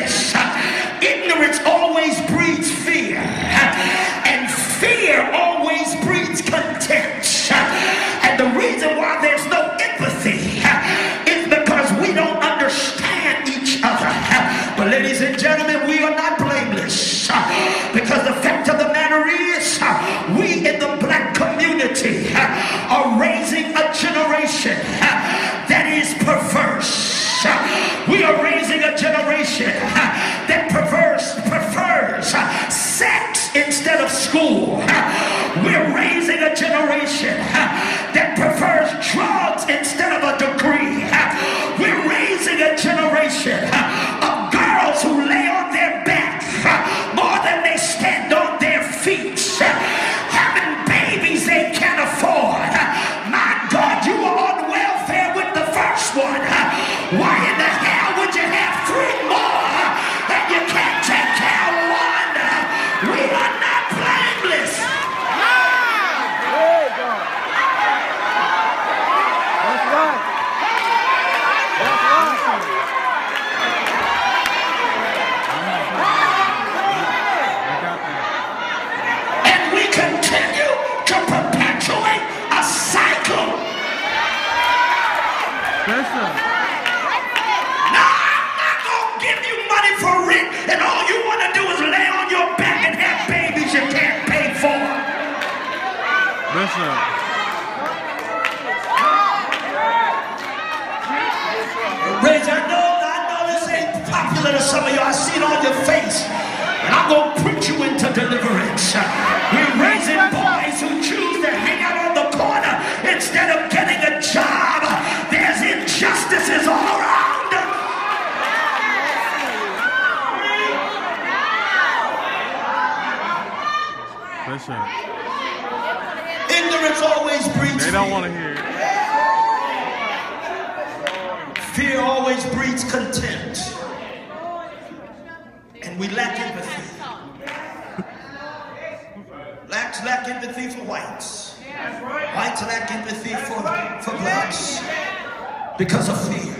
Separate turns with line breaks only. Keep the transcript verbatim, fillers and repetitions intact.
this. Ignorance always breeds fear, and fear always breeds contempt. And the reason why there's no empathy is because we don't understand each other. But ladies and gentlemen, we are not blameless, because the fact of the matter is, we in the black community are raising a generation that is perverse. We are raising a generation that perverse, prefers sex instead of school. We're raising a generation that prefers drugs instead of a degree. We're raising a generation of girls who lay on their back more than they stand on their feet, having babies they can't afford. My God, you were on welfare with the first one. Why in the hell would you have three more and you can't take care of one? We are not blameless.
There you go. That's right. That's right.
And we continue to perpetuate a cycle.
Yes, sir.
For rent, and all you want to do is lay on your back and have babies you can't pay for.
Listen.
Reg, I know, I know this ain't popular to some of you. I see it on your face, and I'm gonna put you into deliverance. We're raising boys who choose to hang out on the corner instead of getting a job. There's injustices all around.
Listen.
Ignorance always breeds
They don't want to hear it.
Fear always breeds contempt. And we lack empathy. Blacks lack empathy for whites. Whites lack empathy for, for blacks because of fear.